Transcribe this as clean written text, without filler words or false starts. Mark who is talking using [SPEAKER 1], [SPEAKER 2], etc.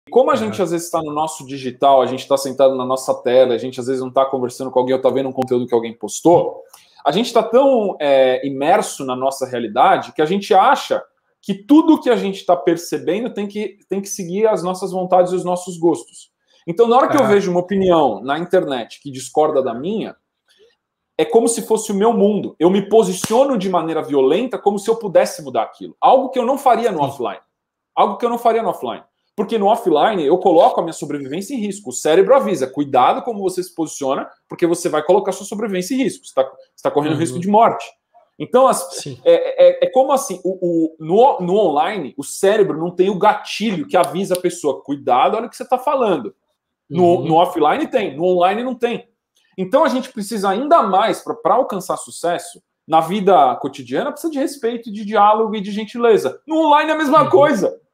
[SPEAKER 1] como a gente às vezes está no nosso digital, a gente está sentado na nossa tela, a gente às vezes não está conversando com alguém ou está vendo um conteúdo que alguém postou, a gente está tão imerso na nossa realidade que a gente acha que tudo que a gente está percebendo tem que seguir as nossas vontades e os nossos gostos. Então, na hora que eu vejo uma opinião na internet que discorda da minha, é como se fosse o meu mundo. Eu me posiciono de maneira violenta como se eu pudesse mudar aquilo. Algo que eu não faria no offline. Algo que eu não faria no offline. Porque no offline eu coloco a minha sobrevivência em risco. O cérebro avisa, cuidado como você se posiciona, porque você vai colocar a sua sobrevivência em risco. Você está correndo risco de morte. Então, é como assim, no online, o cérebro não tem o gatilho que avisa a pessoa, cuidado, olha o que você está falando. No offline tem, no online não tem. Então a gente precisa ainda mais, para alcançar sucesso, na vida cotidiana, precisa de respeito, de diálogo e de gentileza. No online é a mesma coisa.